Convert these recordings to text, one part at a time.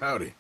Howdy.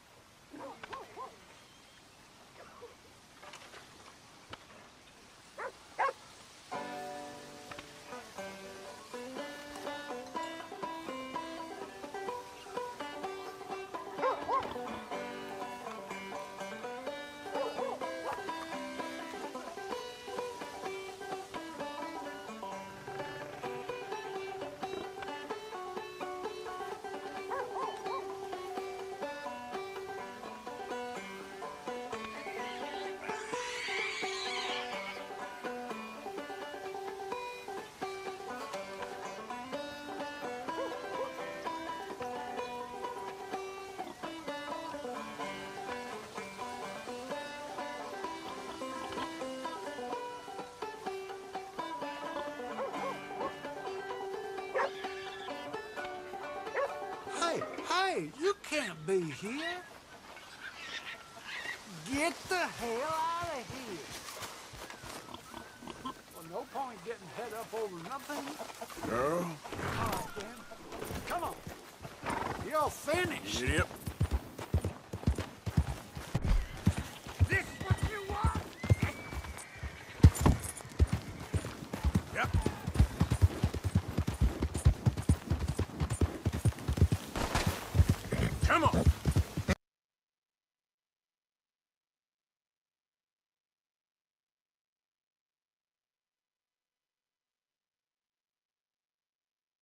Hey, you can't be here. Get the hell out of here. Well, no point getting head up over nothing. Girl? All right, then. Come on. You're finished. Yep. This what you want? Yep. Come on.